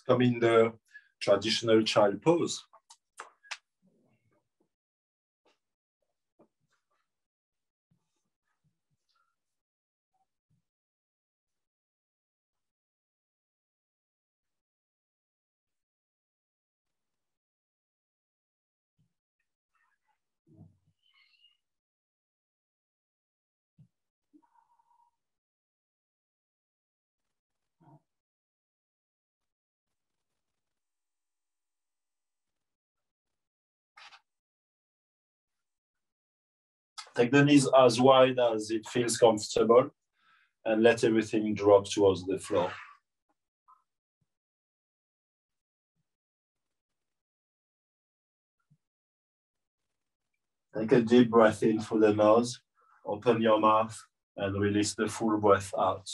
come in the traditional child pose. Take the knees as wide as it feels comfortable and let everything drop towards the floor. Take a deep breath in through the nose, open your mouth and release the full breath out.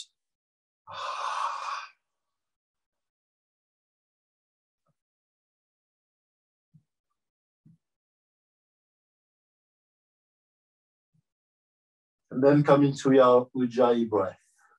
And then come into your Ujjayi breath.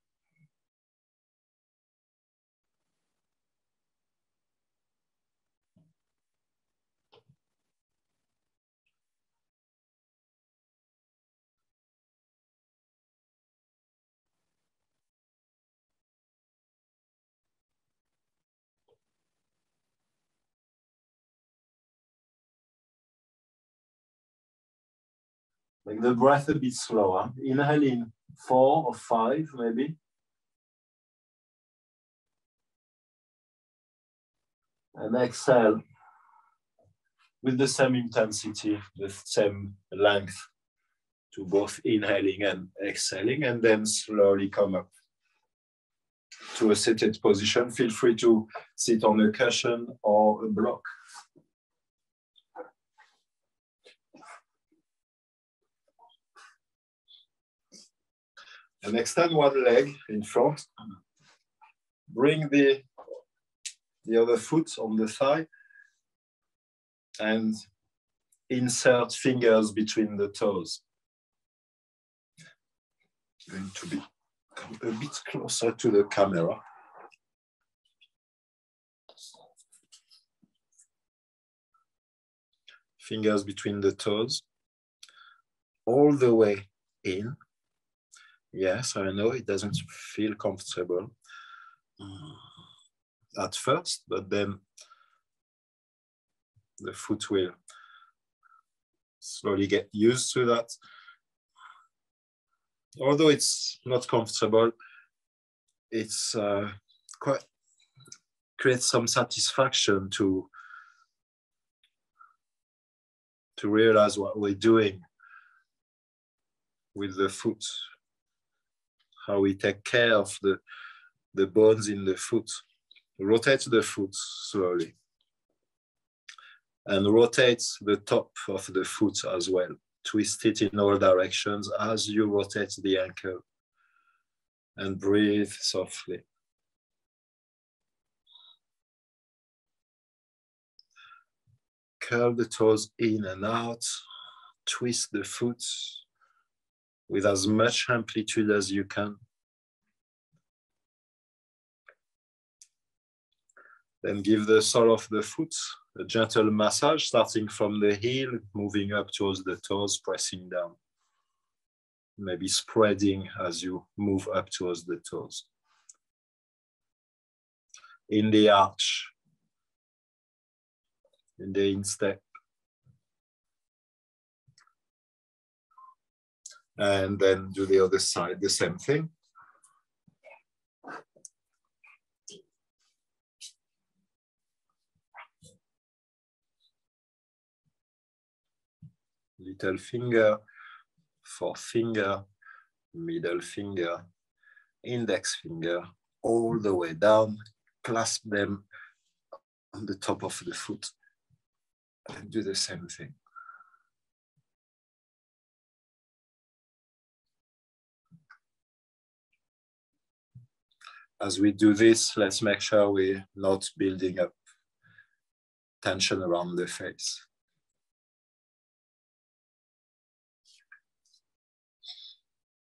Make the breath a bit slower. Inhale in 4 or 5, maybe. And exhale with the same intensity, the same length to both inhaling and exhaling, and then slowly come up to a seated position. Feel free to sit on a cushion or a block. And extend one leg in front. Bring the other foot on the thigh and insert fingers between the toes. Going to be a bit closer to the camera. Fingers between the toes, all the way in. Yes, I know it doesn't feel comfortable at first, but then the foot will slowly get used to that. Although it's not comfortable, it's quite creates some satisfaction to realize what we're doing with the foot, how we take care of the bones in the foot. Rotate the foot slowly and rotate the top of the foot as well. Twist it in all directions as you rotate the ankle and breathe softly. Curl the toes in and out, twist the foot with as much amplitude as you can. Then give the sole of the foot a gentle massage, starting from the heel, moving up towards the toes, pressing down. Maybe spreading as you move up towards the toes. In the arch, in the instep. And then do the other side, the same thing. Little finger, forefinger, middle finger, index finger, all the way down. Clasp them on the top of the foot and do the same thing. As we do this, let's make sure we're not building up tension around the face.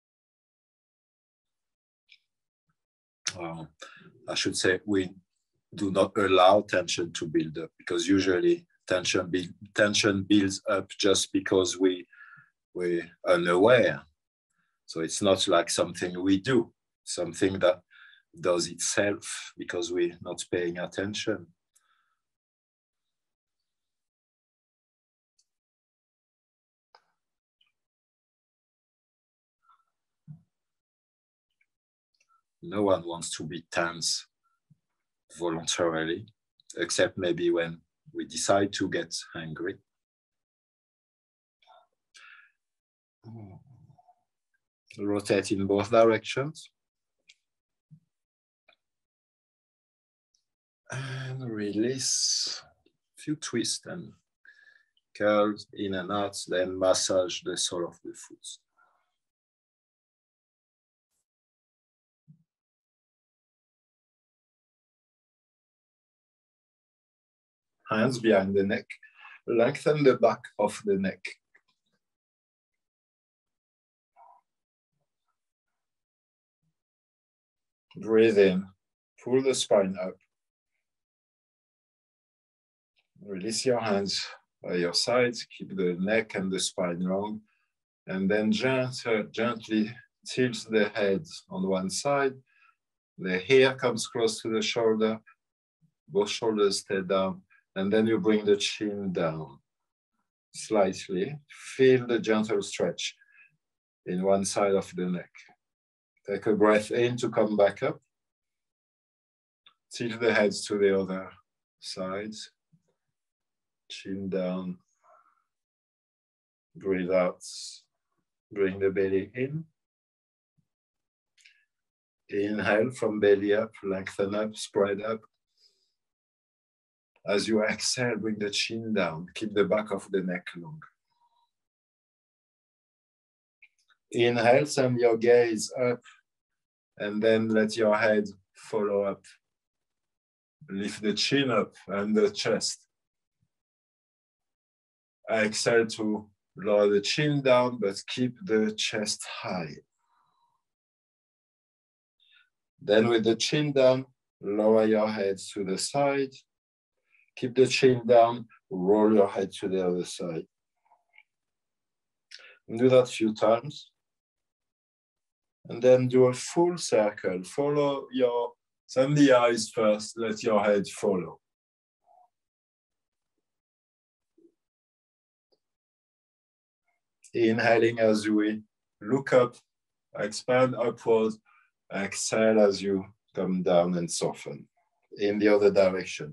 I should say we do not allow tension to build up, because usually tension builds up just because we're unaware. So it's not like something we do, something that does itself because we're not paying attention. No one wants to be tense voluntarily, except maybe when we decide to get angry. Rotate in both directions. And release. A few twists and curls in and out, then massage the sole of the foot. Hands behind the neck. Lengthen the back of the neck. Breathe in. Pull the spine up. Release your hands by your sides. Keep the neck and the spine long. And then gently tilt the head on one side. The hair comes close to the shoulder. Both shoulders stay down. And then you bring the chin down slightly. Feel the gentle stretch in one side of the neck. Take a breath in to come back up. Tilt the heads to the other sides. Chin down. Breathe out. Bring the belly in. Inhale from belly up, lengthen up, spread up. As you exhale, bring the chin down. Keep the back of the neck long. Inhale, send your gaze up, and then let your head follow up. Lift the chin up and the chest. Exhale to lower the chin down, but keep the chest high. Then with the chin down, lower your head to the side. Keep the chin down, roll your head to the other side. Do that a few times. And then do a full circle. Send the eyes first, let your head follow. Inhaling as we look up, expand upwards. Exhale as you come down and soften in the other direction.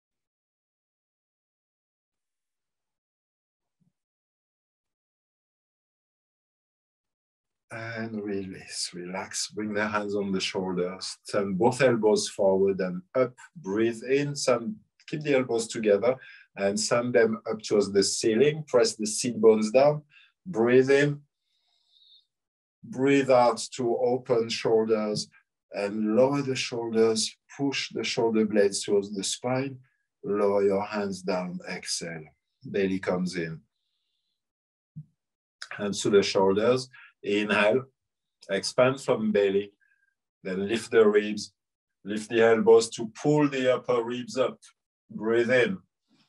And release, relax, bring the hands on the shoulders, send both elbows forward and up, breathe in, keep the elbows together and send them up towards the ceiling, press the seat bones down, breathe in, breathe out to open shoulders and lower the shoulders, push the shoulder blades towards the spine, lower your hands down, exhale, belly comes in. Hands to the shoulders. Inhale, expand from belly, then lift the ribs, lift the elbows to pull the upper ribs up. Breathe in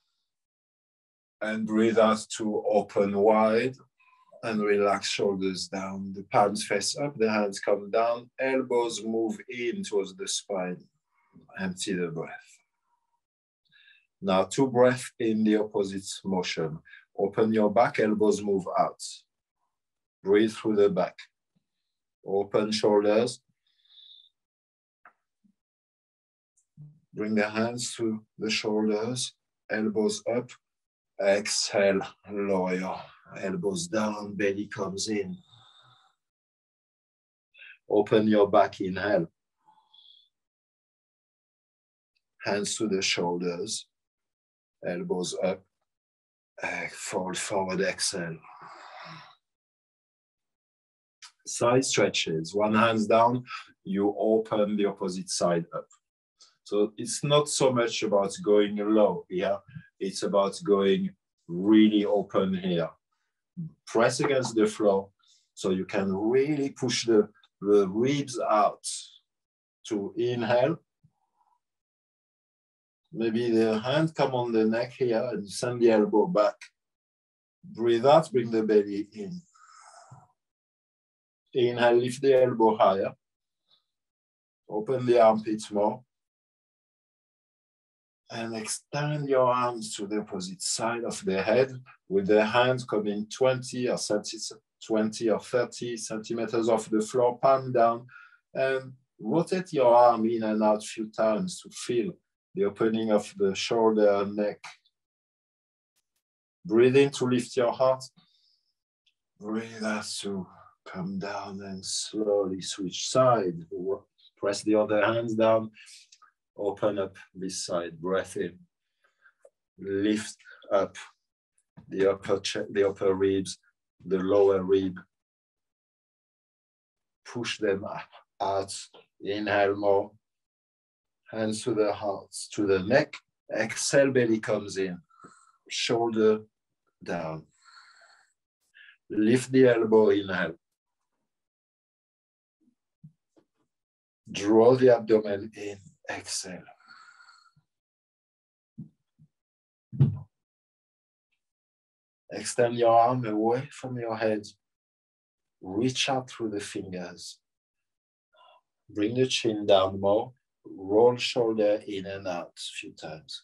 and breathe out to open wide and relax shoulders down. The palms face up, the hands come down, elbows move in towards the spine. Empty the breath. Now 2 breaths in the opposite motion. Open your back, elbows move out. Breathe through the back. Open shoulders. Bring the hands to the shoulders, elbows up. Exhale, lower your elbows down, belly comes in. Open your back, inhale. Hands to the shoulders, elbows up. Fold forward, exhale. Side stretches, one hand down, you open the opposite side up. So it's not so much about going low here, it's about going really open here. Press against the floor so you can really push the ribs out. To inhale, Maybe the hand come on the neck here and send the elbow back. Breathe out, bring the belly in. Inhale, lift the elbow higher. Open the armpits more. And extend your arms to the opposite side of the head with the hands coming 20 or 30 centimeters off the floor, palm down. And rotate your arm in and out a few times to feel the opening of the shoulder and neck. Breathe in to lift your heart. Breathe out to come down and slowly switch side. Press the other hands down. Open up this side. Breath in. Lift up the upper ribs, the lower rib. Push them out. Inhale more. Hands to the heart, to the neck. Exhale, belly comes in. Shoulder down. Lift the elbow, inhale. Draw the abdomen in, exhale. Extend your arm away from your head. Reach out through the fingers. Bring the chin down more. Roll shoulder in and out a few times.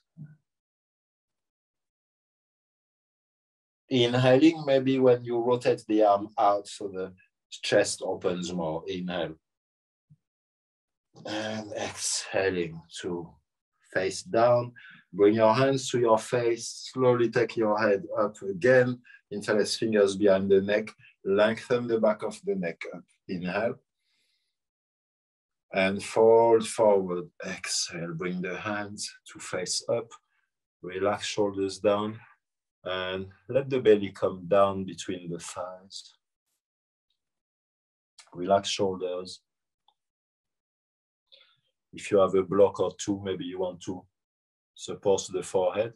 Inhaling, maybe when you rotate the arm out so the chest opens more. Inhale. And exhaling to face down. Bring your hands to your face. Slowly take your head up again. Interlace fingers behind the neck. Lengthen the back of the neck up. Inhale. And fold forward. Exhale. Bring the hands to face up. Relax shoulders down. And let the belly come down between the thighs. Relax shoulders. If you have a block or two, maybe you want to support the forehead.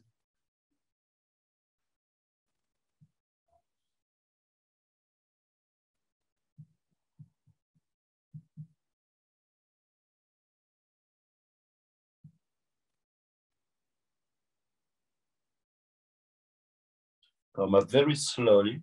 Come up very slowly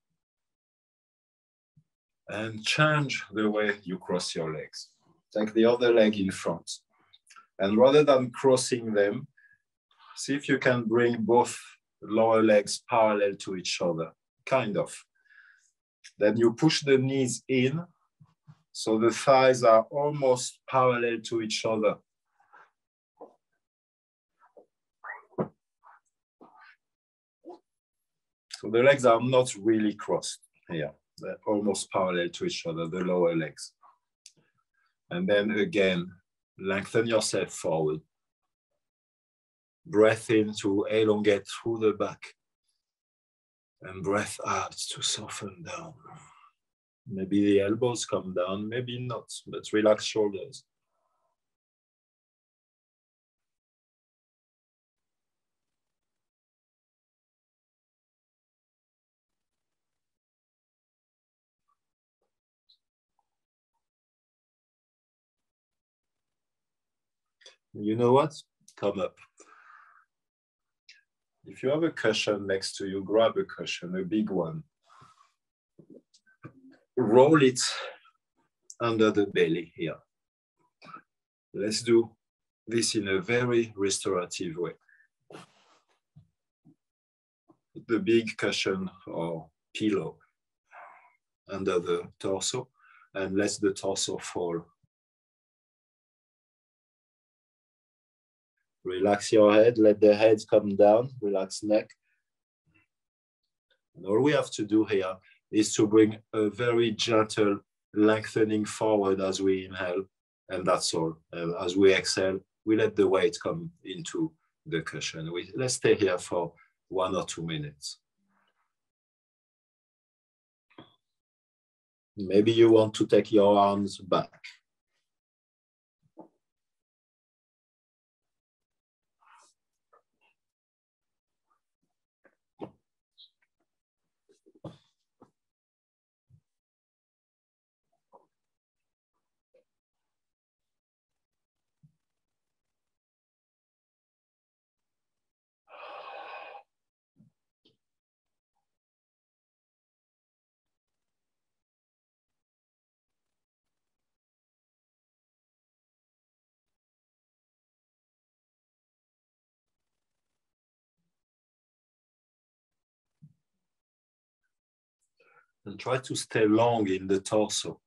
and change the way you cross your legs. Take the other leg in front. And rather than crossing them, see if you can bring both lower legs parallel to each other, kind of. Then you push the knees in, so the thighs are almost parallel to each other. So the legs are not really crossed here. They're almost parallel to each other, the lower legs. And then again, lengthen yourself forward. Breath in to elongate through the back. And breath out to soften down. Maybe the elbows come down, maybe not, but relax shoulders. You know what? Come up. If you have a cushion next to you, grab a cushion, a big one. Roll it under the belly here. Let's do this in a very restorative way. Put the big cushion or pillow under the torso and let the torso fall. Relax your head, let the head come down, relax neck. And all we have to do here is to bring a very gentle lengthening forward as we inhale, and that's all. As we exhale, we let the weight come into the cushion. Let's stay here for 1 or 2 minutes. Maybe you want to take your arms back. And try to stay long in the torso.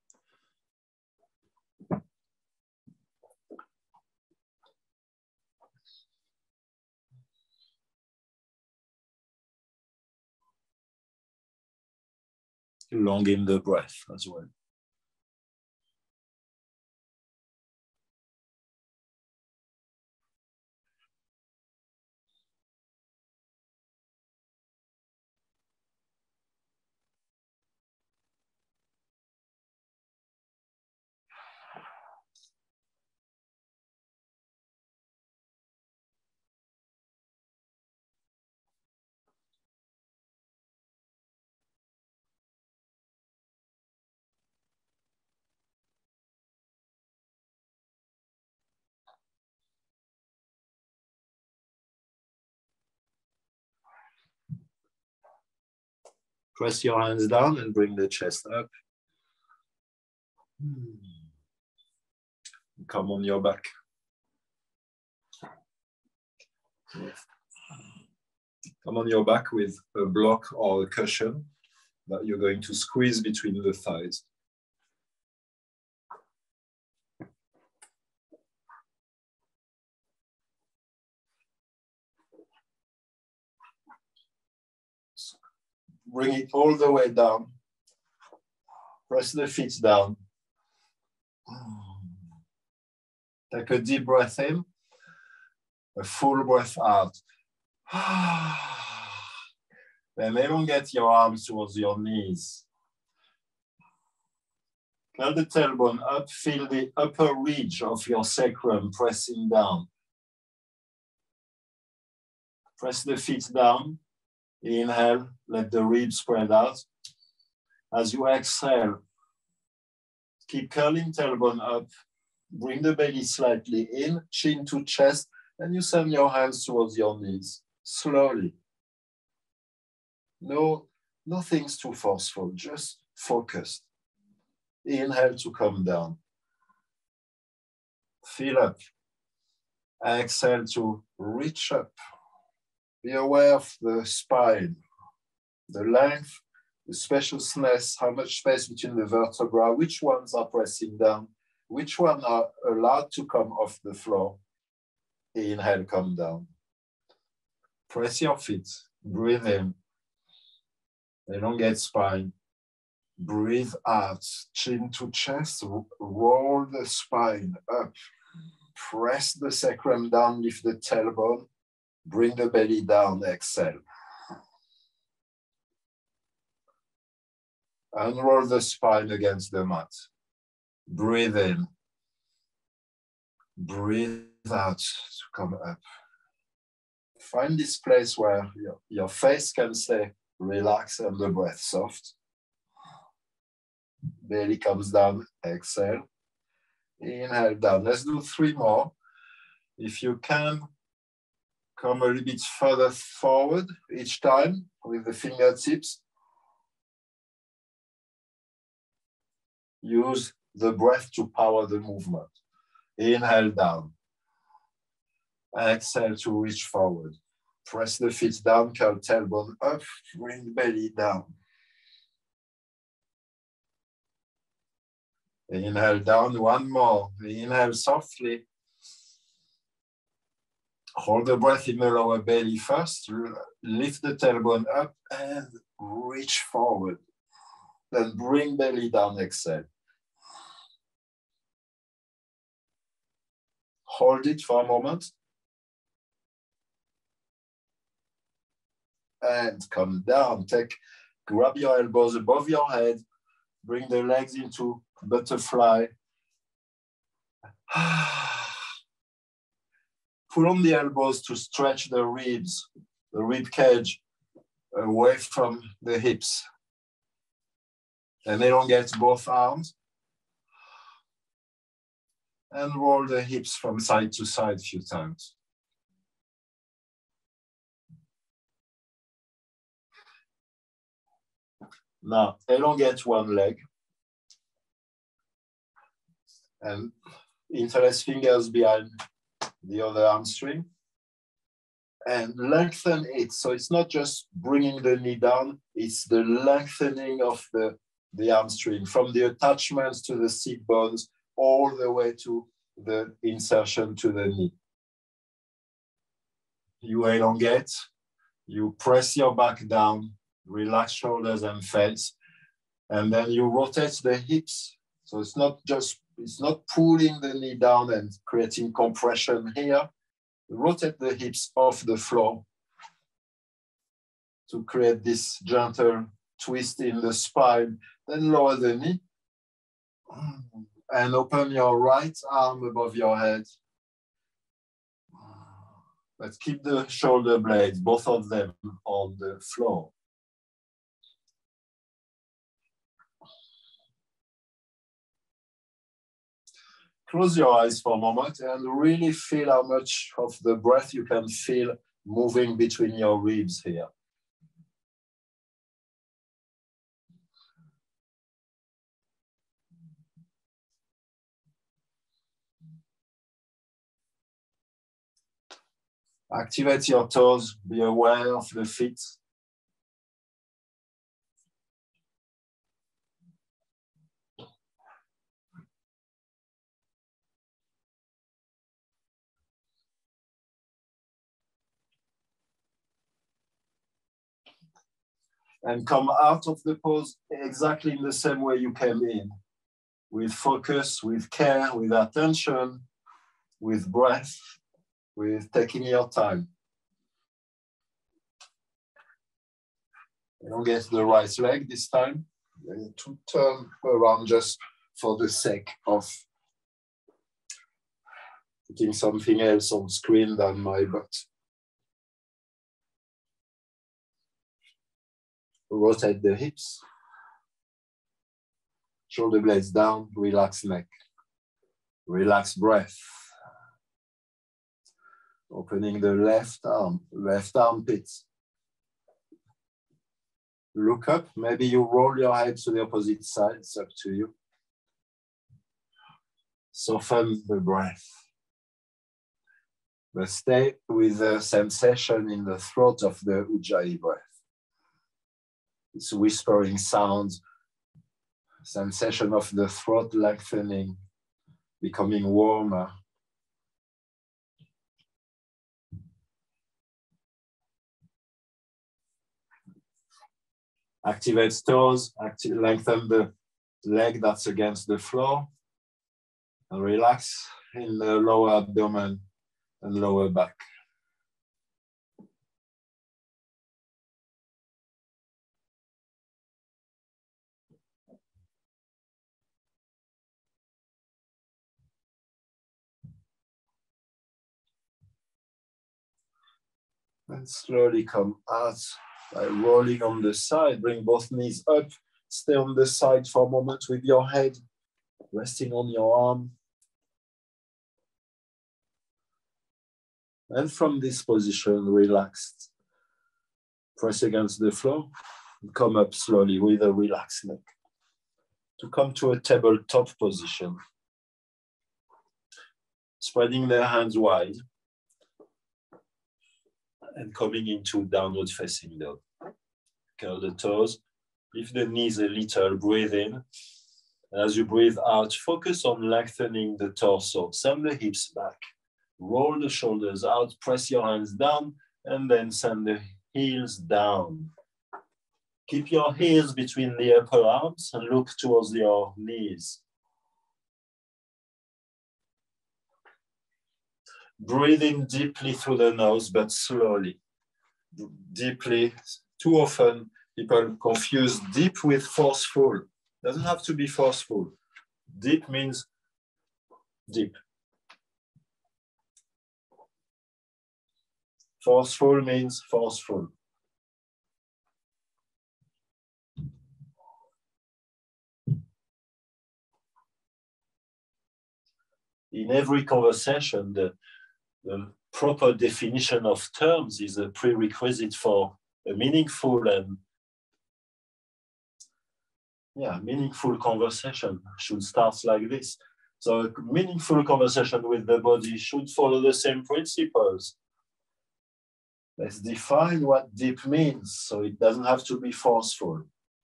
Long in the breath as well. Press your hands down and bring the chest up. Come on your back. Come on your back with a block or a cushion that you're going to squeeze between the thighs. Bring it all the way down. Press the feet down. Take a deep breath in, a full breath out. Then elongate your arms towards your knees. Curl the tailbone up, feel the upper ridge of your sacrum pressing down. Press the feet down. Inhale, let the ribs spread out. As you exhale, keep curling tailbone up. Bring the belly slightly in, chin to chest, and you send your hands towards your knees, slowly. No, nothing's too forceful, just focused. Inhale to come down. Feel up. Exhale to reach up. Be aware of the spine, the length, the spaciousness, how much space between the vertebrae, which ones are pressing down, which ones are allowed to come off the floor. Inhale, come down. Press your feet, breathe in. Elongate spine. Breathe out, chin to chest, roll the spine up. Press the sacrum down, lift the tailbone. Bring the belly down, exhale. Unroll the spine against the mat. Breathe in. Breathe out to come up. Find this place where your face can stay relaxed and the breath soft. Belly comes down, exhale. Inhale down. Let's do 3 more. If you can, come a little bit further forward each time with the fingertips. Use the breath to power the movement. Inhale down. Exhale to reach forward. Press the feet down, curl tailbone up, bring belly down. Inhale down, 1 more. Inhale softly. Hold the breath in the lower belly first. Lift the tailbone up and reach forward. Then bring belly down, exhale. Hold it for a moment. And come down. Grab your elbows above your head. Bring the legs into butterfly. Pull on the elbows to stretch the ribs, the rib cage away from the hips. And elongate both arms. And roll the hips from side to side a few times. Now, elongate one leg. And interlace fingers behind the other hamstring. and lengthen it. So it's not just bringing the knee down, it's the lengthening of the hamstring from the attachments to the seat bones all the way to the insertion to the knee. You elongate, you press your back down, relax shoulders and face, and then you rotate the hips. So it's not pulling the knee down and creating compression here. Rotate the hips off the floor to create this gentle twist in the spine. Then lower the knee and open your right arm above your head. But keep the shoulder blades, both of them, on the floor. Close your eyes for a moment and really feel how much of the breath you can feel moving between your ribs here. Activate your toes, be aware of the feet. And come out of the pose exactly in the same way you came in, with focus, with care, with attention, with breath, with taking your time. Elongate the right leg this time, and to turn around just for the sake of putting something else on screen than my butt. Rotate the hips, shoulder blades down, relax neck, relax breath. Opening the left arm, left armpit. Look up, maybe you roll your head to the opposite side, it's up to you. Soften the breath. But stay with the sensation in the throat of the Ujjayi breath. It's whispering sounds, sensation of the throat lengthening, becoming warmer. Activate toes, lengthen the leg that's against the floor, and relax in the lower abdomen and lower back. And slowly come out by rolling on the side. Bring both knees up. Stay on the side for a moment with your head resting on your arm. And from this position, relaxed. Press against the floor. Come up slowly with a relaxed neck. To come to a tabletop position. Spreading their hands wide. And coming into downward facing dog. Curl the toes, lift the knees a little, breathe in. As you breathe out, focus on lengthening the torso, send the hips back, roll the shoulders out, press your hands down, and then send the heels down. Keep your heels between the upper arms and look towards your knees. Breathe in deeply through the nose, but slowly. Deeply. Too often, people confuse deep with forceful. Doesn't have to be forceful. Deep means deep. Forceful means forceful. In every conversation, the proper definition of terms is a prerequisite for a meaningful and meaningful conversation should start like this. So a meaningful conversation with the body should follow the same principles. Let's define what deep means, so it doesn't have to be forceful.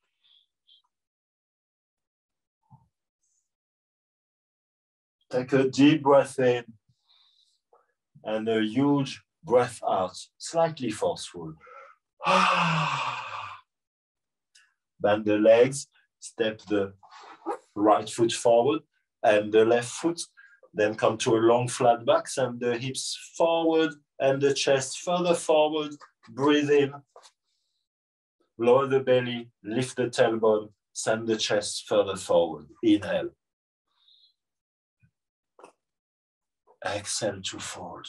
Take a deep breath in and a huge breath out, slightly forceful. Bend the legs, step the right foot forward and the left foot, then come to a long flat back, send the hips forward and the chest further forward. Breathe in, lower the belly, lift the tailbone, send the chest further forward. Inhale. Exhale to fold.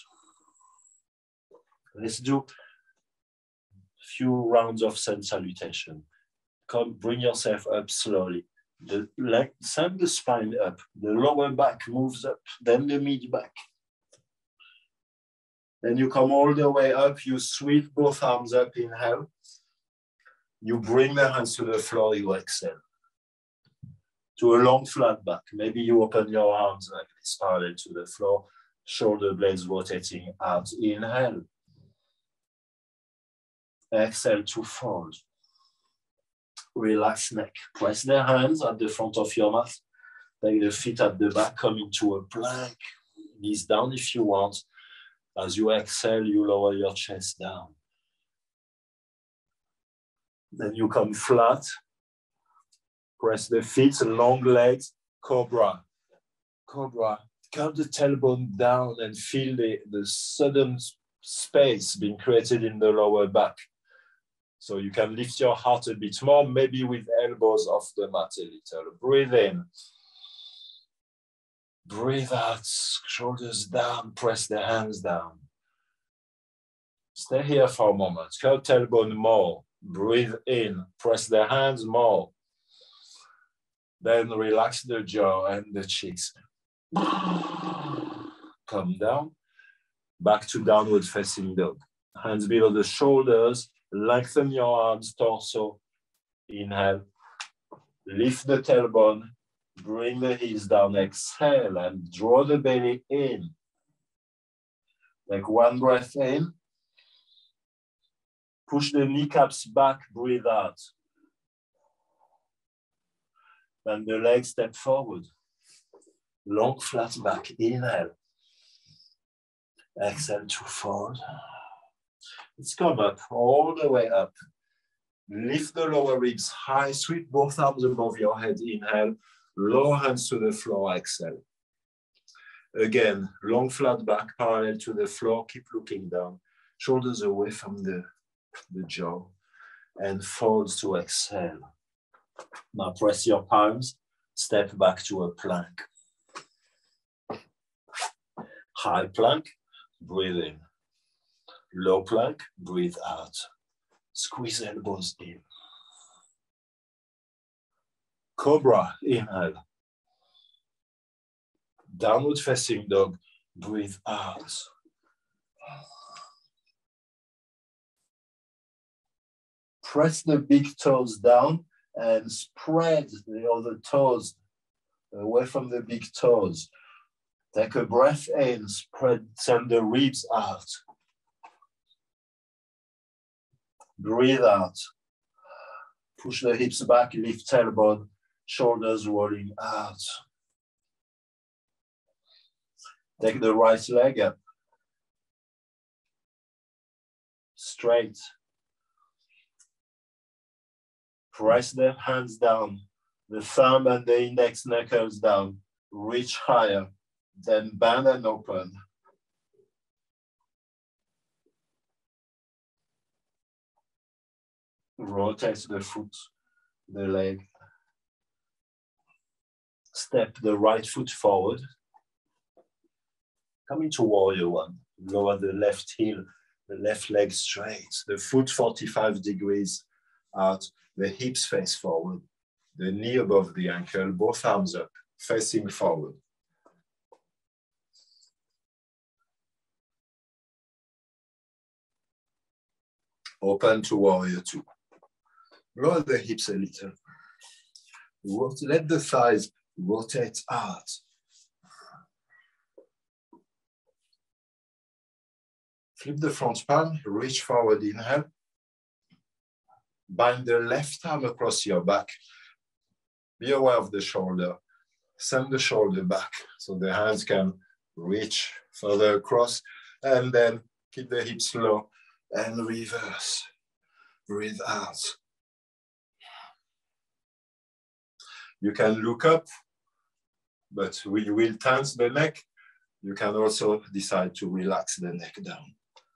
Let's do a few rounds of sun salutation. Come, bring yourself up slowly. Send the spine up. The lower back moves up, then the mid back. Then you come all the way up. You sweep both arms up. Inhale. You bring the hands to the floor. You exhale. To a long flat back. Maybe you open your arms like this, parallel to the floor. Shoulder blades rotating out. Inhale. Exhale to fold. Relax neck. Press the hands at the front of your mat. Take the feet at the back. Come into a plank. Knees down if you want. As you exhale, you lower your chest down. Then you come flat. Press the feet, long legs. Cobra. Cobra. Curve the tailbone down and feel the sudden space being created in the lower back. So you can lift your heart a bit more, maybe with elbows off the mat a little. Breathe in. Breathe out, shoulders down, press the hands down. Stay here for a moment. Curve tailbone more. Breathe in, press the hands more. Then relax the jaw and the cheeks. Come down, back to downward facing dog. Hands below the shoulders, lengthen your arms, torso. Inhale, lift the tailbone, bring the heels down, exhale, and draw the belly in. Take one breath in. Push the kneecaps back, breathe out. Then the legs step forward. Long flat back, inhale. Exhale to fold. Let's come up, all the way up. Lift the lower ribs high, sweep both arms above your head, inhale. Lower hands to the floor, exhale. Again, long flat back, parallel to the floor, keep looking down. Shoulders away from the jaw, and folds to exhale. Now press your palms, step back to a plank. High plank, breathe in. Low plank, breathe out. Squeeze elbows in. Cobra, inhale. Downward facing dog, breathe out. Press the big toes down and spread the other toes away from the big toes. Take a breath in, send the ribs out. Breathe out. Push the hips back, lift tailbone, shoulders rolling out. Take the right leg up. Straight. Press the hands down, the thumb and the index knuckles down. Reach higher, then bend and open. Rotate the foot, the leg. Step the right foot forward. Come into warrior one. Lower the left heel, the left leg straight. The foot 45 degrees out. The hips face forward. The knee above the ankle, both arms up, facing forward. Open to warrior two. Roll the hips a little. Let the thighs rotate out. Flip the front palm, reach forward, inhale. Bind the left arm across your back. Be aware of the shoulder. Send the shoulder back so the hands can reach further across, and then keep the hips low and reverse. Breathe out. You can look up, but we will tense the neck. You can also decide to relax the neck down.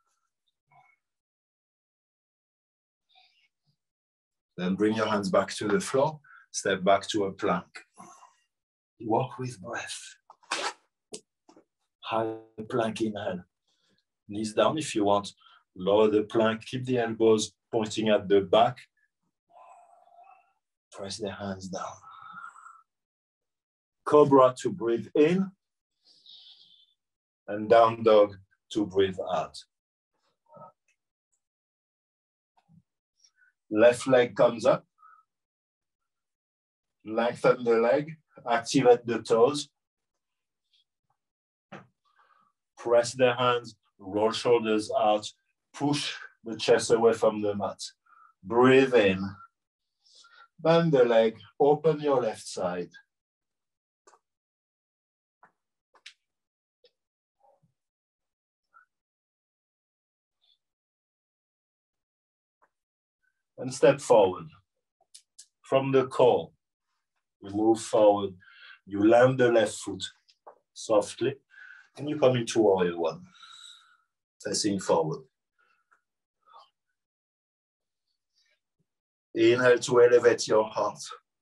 Then bring your hands back to the floor. Step back to a plank. Walk with breath. High plank inhale. Knees down if you want. Lower the plank. Keep the elbows pointing at the back. Press the hands down. Cobra to breathe in. And down dog to breathe out. Left leg comes up. Lengthen the leg. Activate the toes. Press the hands. Roll shoulders out. Push the chest away from the mat. Breathe in. Bend the leg. Open your left side. And step forward. From the core, you move forward. You land the left foot softly, and you come into warrior one, facing forward. Inhale to elevate your heart.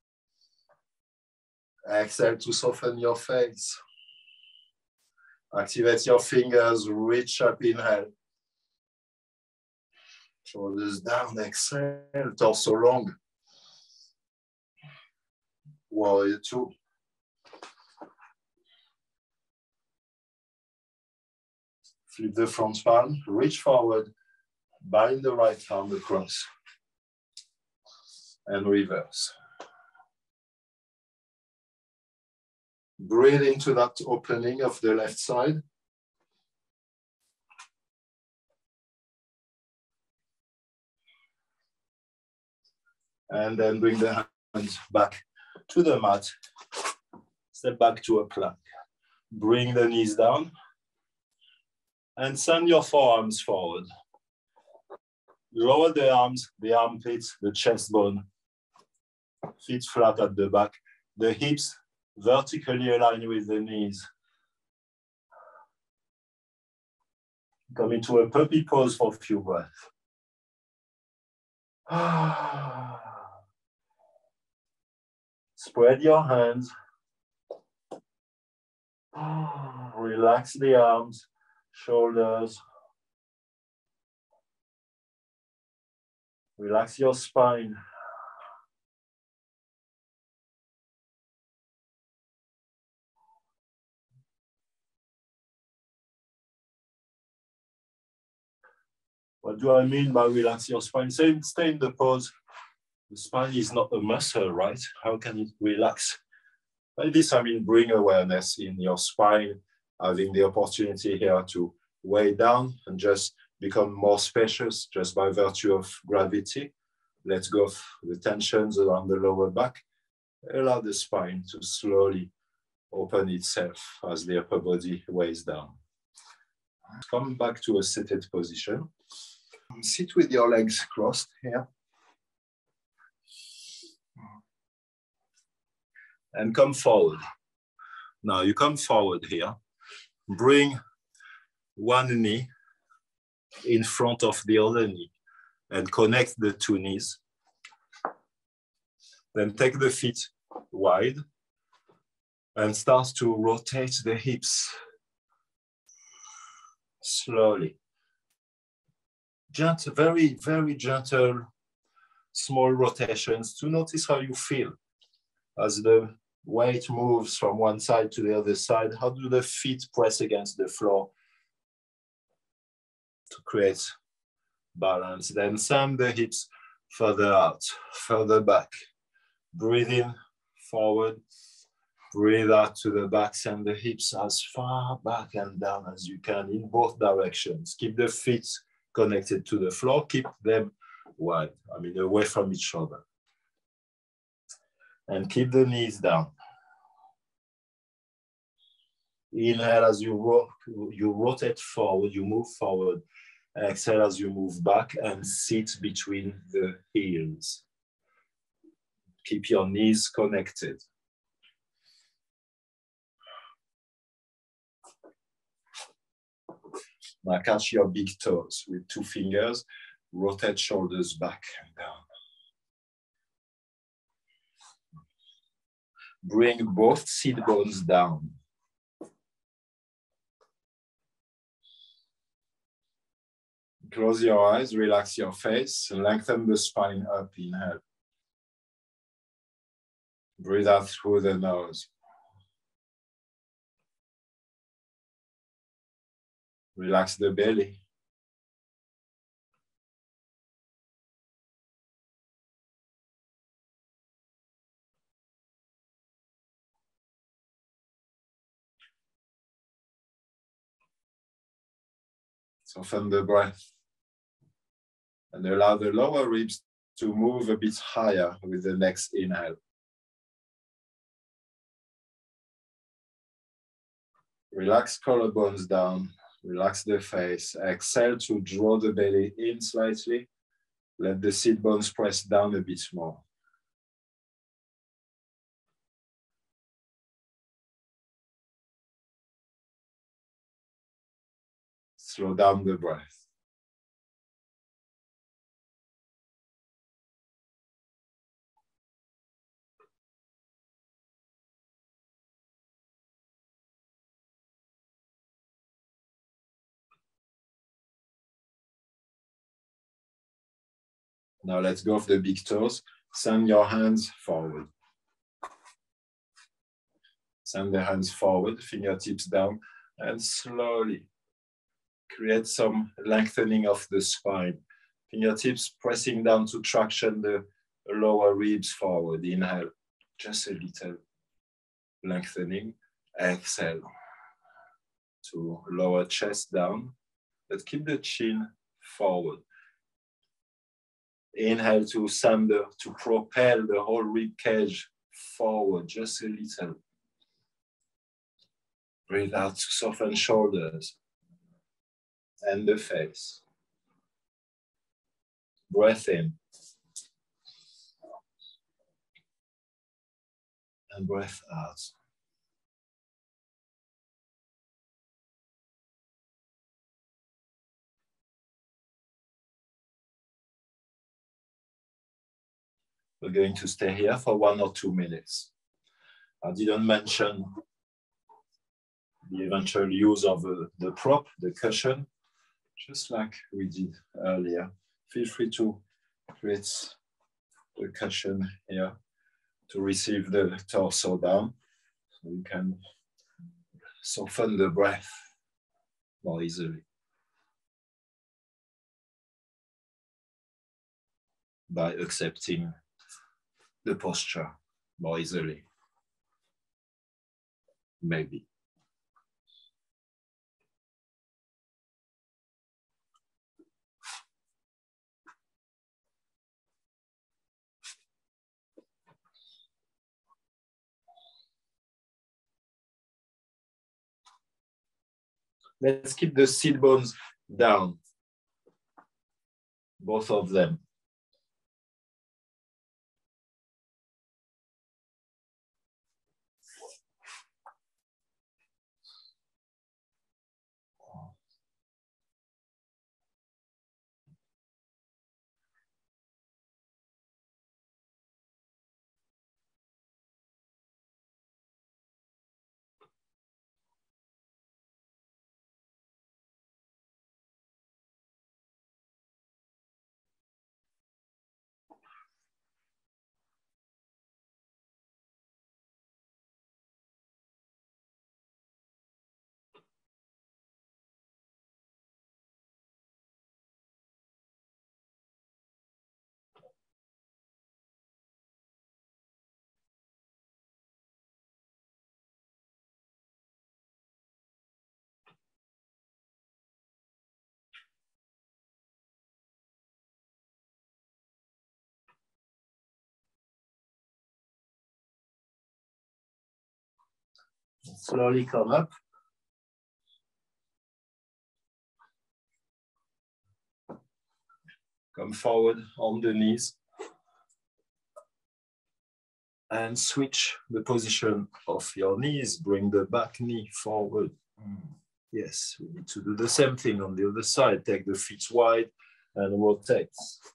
Exhale to soften your face. Activate your fingers, reach up, inhale. Shoulders down, exhale, torso long. Warrior two. Flip the front palm, reach forward, bind the right arm across, and reverse. Breathe into that opening of the left side. And then bring the hands back to the mat. Step back to a plank. Bring the knees down. And send your forearms forward. Lower the arms, the armpits, the chest bone. Feet flat at the back. The hips vertically aligned with the knees. Come into a puppy pose for a few breaths. Spread your hands. Relax the arms, shoulders. Relax your spine. What do I mean by relax your spine? Stay in the pose. The spine is not a muscle, right? How can it relax? By this, I mean bring awareness in your spine, having the opportunity here to weigh down and just become more spacious just by virtue of gravity. Let go of the tensions around the lower back. Allow the spine to slowly open itself as the upper body weighs down. Come back to a seated position. Sit with your legs crossed here. And come forward. Now you come forward here. Bring one knee in front of the other knee and connect the two knees. Then take the feet wide and start to rotate the hips slowly. Gentle, very, very gentle, small rotations to notice how you feel. As the weight moves from one side to the other side, how do the feet press against the floor to create balance? Then send the hips further out, further back. Breathe in, forward. Breathe out to the back, send the hips as far back and down as you can in both directions. Keep the feet connected to the floor, keep them wide, away from each other. And keep the knees down. Inhale as you rotate forward, you move forward. Exhale as you move back and sit between the heels. Keep your knees connected. Now catch your big toes with 2 fingers. Rotate shoulders back and down. Bring both sit bones down. Close your eyes, relax your face, lengthen the spine up, inhale. Breathe out through the nose. Relax the belly. Soften the breath. And allow the lower ribs to move a bit higher with the next inhale. Relax collarbones down, relax the face. Exhale to draw the belly in slightly. Let the sit bones press down a bit more. Slow down the breath. Now let's go for the big toes. Send your hands forward. Send the hands forward, fingertips down, and slowly create some lengthening of the spine. Fingertips pressing down to traction the lower ribs forward. Inhale, just a little lengthening. Exhale to lower chest down, but keep the chin forward. Inhale to to propel the whole rib cage forward, just a little. Breathe out to soften shoulders and the face. Breath in. And breath out. We're going to stay here for 1 or 2 minutes. I didn't mention the eventual use of the prop, the cushion, just like we did earlier. Feel free to create the cushion here to receive the torso down, so you can soften the breath more easily by accepting the posture more easily. Maybe. Let's keep the sit bones down, both of them. slowly come up. Come forward on the knees. And switch the position of your knees. Bring the back knee forward. Yes, we need to do the same thing on the other side. Take the feet wide and rotate.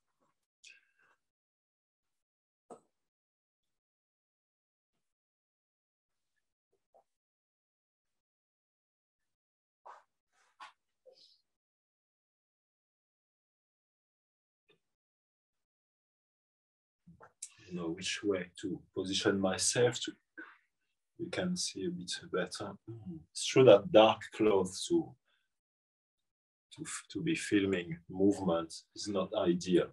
Know which way to position myself to you can see a bit better. It's true that dark clothes to be filming movement is not ideal.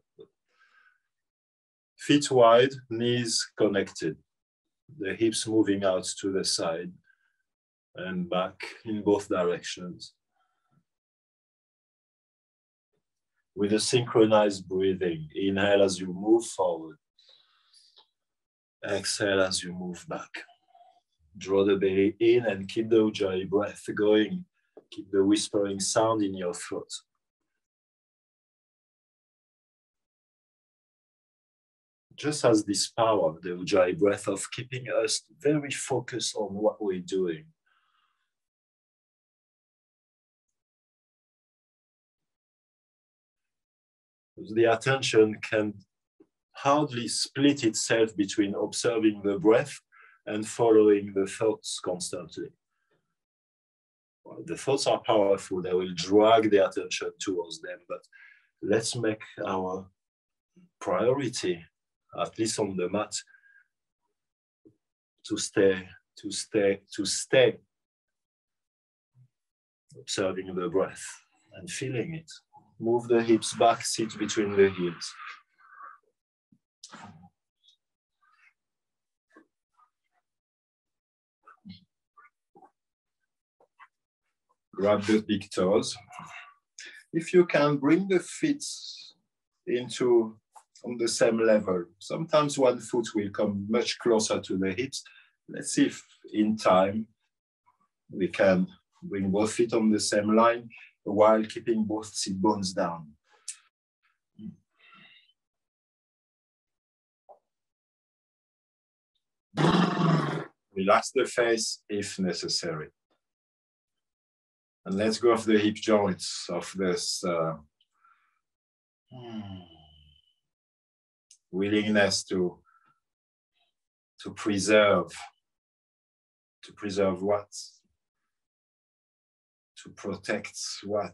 Feet wide, knees connected, the hips moving out to the side and back in both directions. With a synchronized breathing, inhale as you move forward. Exhale as you move back. Draw the belly in and keep the Ujjayi breath going. Keep the whispering sound in your throat. Just has this power, the Ujjayi breath, of keeping us very focused on what we're doing. The attention can hardly split itself between observing the breath and following the thoughts constantly. Well, the thoughts are powerful, they will drag the attention towards them, but let's make our priority, at least on the mat, to stay observing the breath and feeling it. Move the hips back, sit between the heels. Grab the big toes. If you can, bring the feet into on the same level. Sometimes one foot will come much closer to the hips. Let's see if in time we can bring both feet on the same line while keeping both sit bones down. Relax the face if necessary. And let's go off the hip joints of this willingness to preserve. To preserve what? To protect what?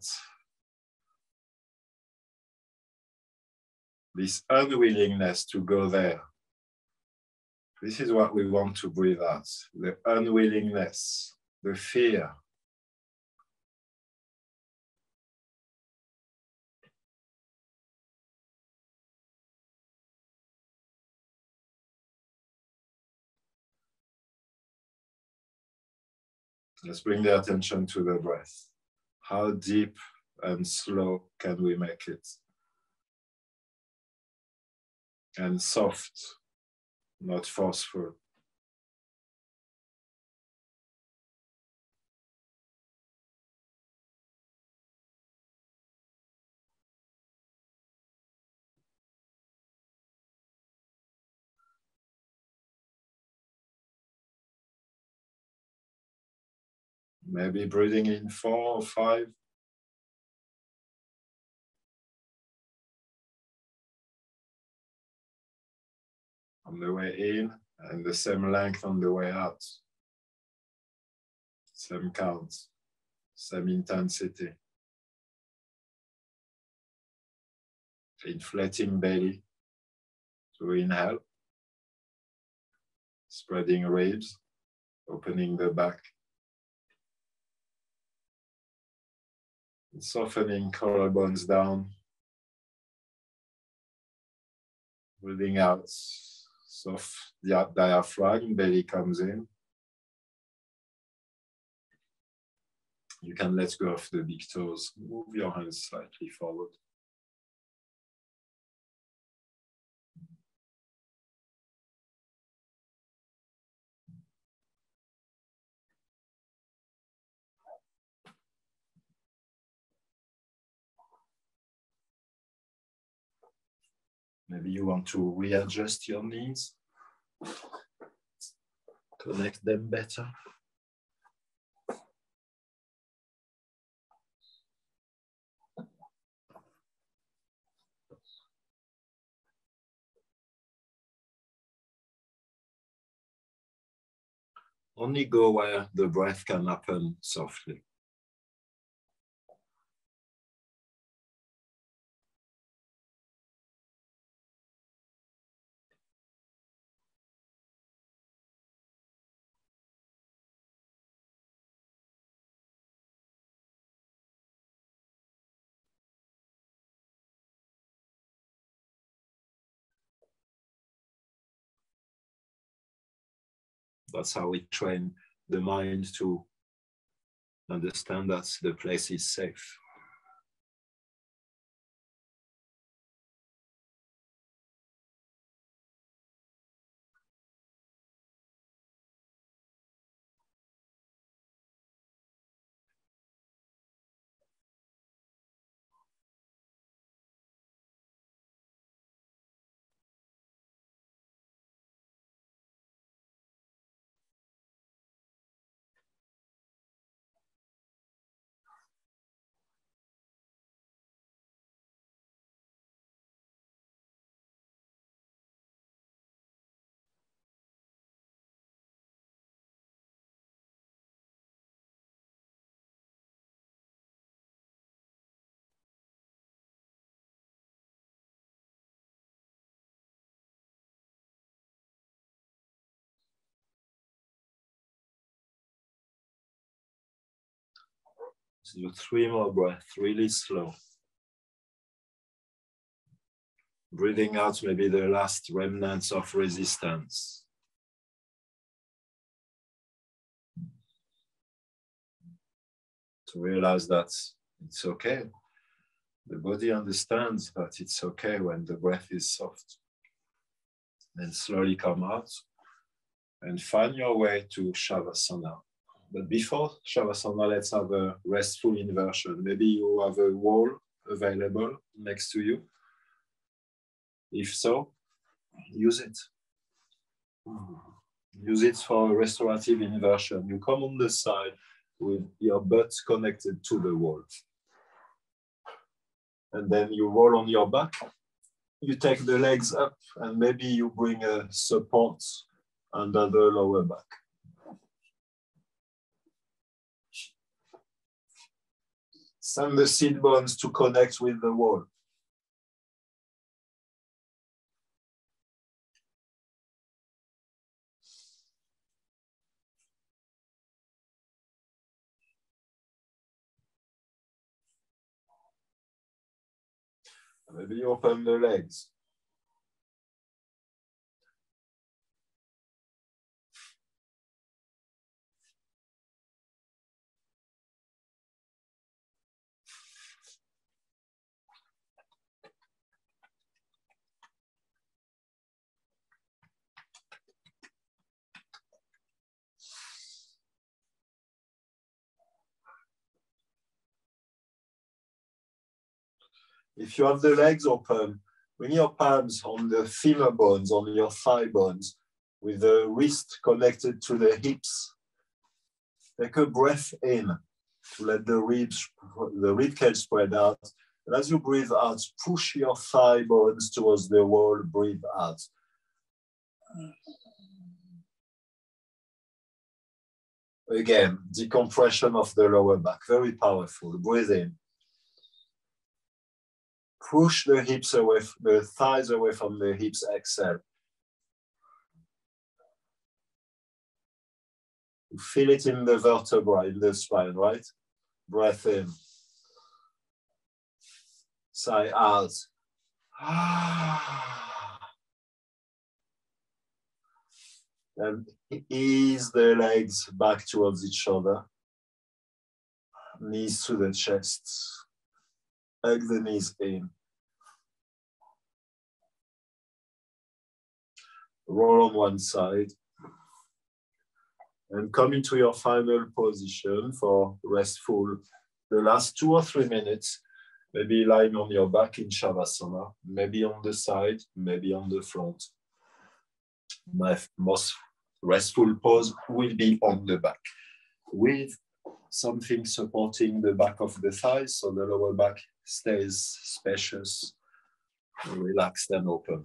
This unwillingness to go there. This is what we want to breathe out. The unwillingness, the fear. Let's bring the attention to the breath. How deep and slow can we make it? And soft, not forceful. Maybe breathing in 4 or 5. On the way in, and the same length on the way out. Same count, same intensity. Inflating belly to inhale. Spreading ribs, opening the back. And softening collarbones down. Breathing out, soft diaphragm, belly comes in. You can let go of the big toes. Move your hands slightly forward. Maybe you want to readjust your knees, connect them better. Only go where the breath can happen softly. That's how we train the mind to understand that the place is safe. So do 3 more breaths, really slow. Breathing out maybe the last remnants of resistance. To realize that it's okay. The body understands that it's okay when the breath is soft. And slowly come out and find your way to Shavasana. But before Shavasana, let's have a restful inversion. Maybe you have a wall available next to you. If so, use it. Use it for a restorative inversion. You come on the side with your butt connected to the wall. And then you roll on your back. You take the legs up and maybe you bring a support under the lower back. Send the sit bones to connect with the wall. Maybe you open the legs. If you have the legs open, bring your palms on the femur bones, on your thigh bones, with the wrist connected to the hips. Take a breath in to let the rib cage spread out. And as you breathe out, push your thigh bones towards the wall, breathe out. Again, decompression of the lower back, very powerful. Breathe in. Push the hips away, the thighs away from the hips, exhale. You feel it in the vertebra, in the spine, right? Breath in. Sigh out. And ease the legs back towards each other. Knees to the chest. Hug the knees in. Roll on one side. And come into your final position for restful, the last 2 or 3 minutes. Maybe lying on your back in Shavasana, maybe on the side, maybe on the front. My most restful pose will be on the back with something supporting the back of the thighs so the lower back stays spacious, relaxed and open.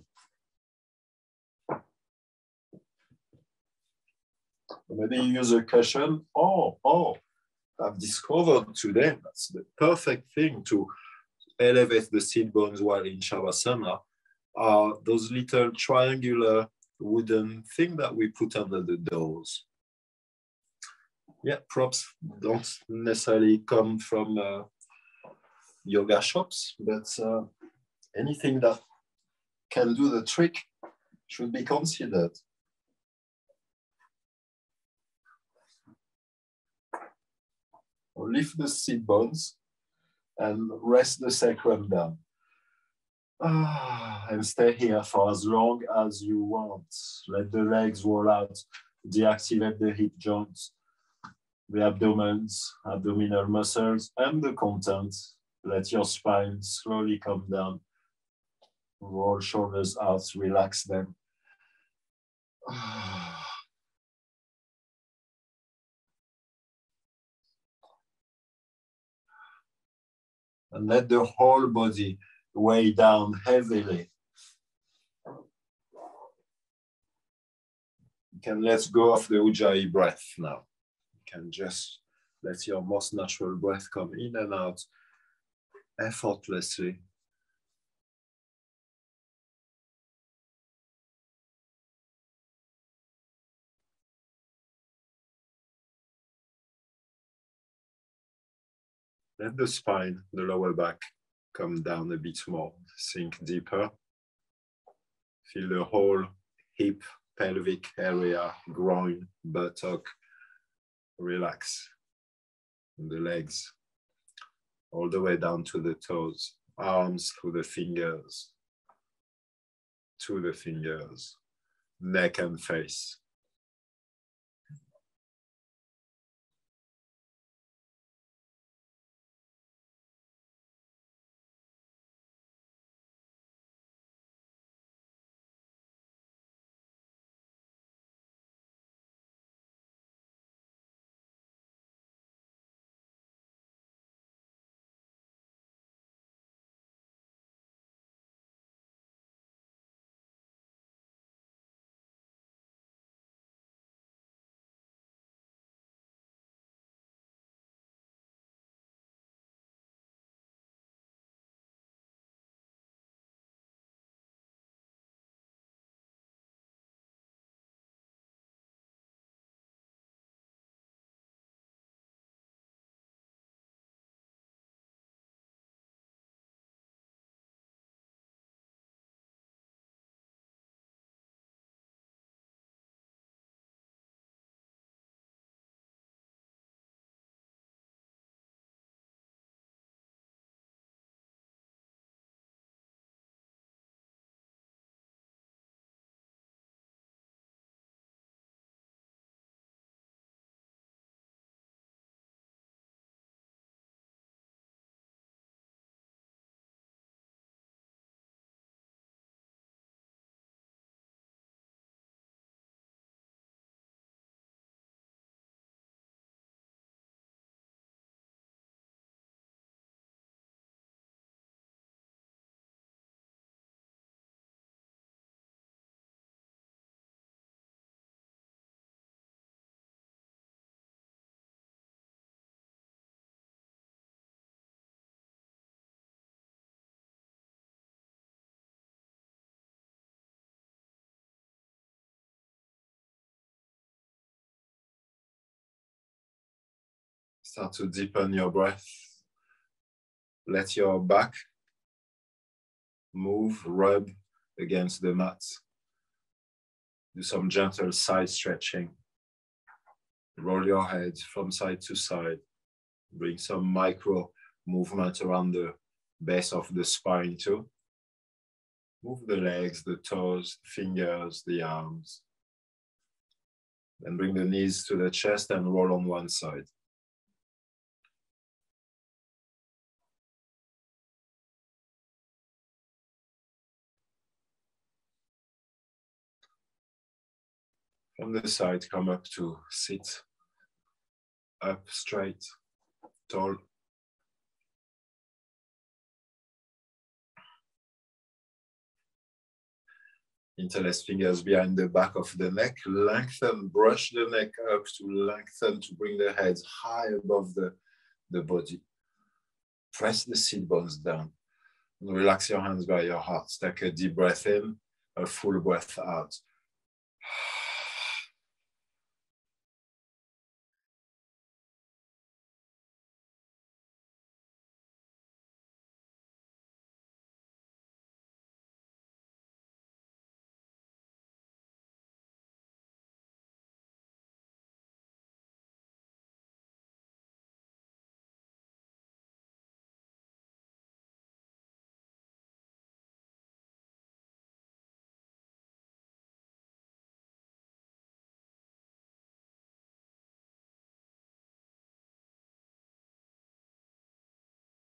Maybe you use a cushion. I've discovered today that's the perfect thing to elevate the sit bones while in Shavasana are those little triangular wooden thing that we put under the doors. Yeah, props don't necessarily come from yoga shops, but anything that can do the trick should be considered. Lift the sit bones and rest the sacrum down. And stay here for as long as you want. Let the legs roll out, deactivate the hip joints, the abdominal muscles, and the content. Let your spine slowly come down. Roll shoulders out, relax them. And let the whole body weigh down heavily. You can let go of the Ujjayi breath now. You can just let your most natural breath come in and out effortlessly. Let the spine, the lower back, come down a bit more. Sink deeper. Feel the whole hip, pelvic area, groin, buttock. Relax. And the legs, all the way down to the toes. Arms through the fingers. To the fingers. Neck and face. Start to deepen your breath. Let your back move, rub against the mat. Do some gentle side stretching. Roll your head from side to side. Bring some micro movement around the base of the spine too. Move the legs, the toes, fingers, the arms. Then bring the knees to the chest and roll on one side. On the side, come up to sit. Up, straight, tall. Interlace fingers behind the back of the neck. Lengthen, brush the neck up to lengthen, to bring the head high above the body. Press the seat bones down. And relax your hands by your heart. Take a deep breath in, a full breath out.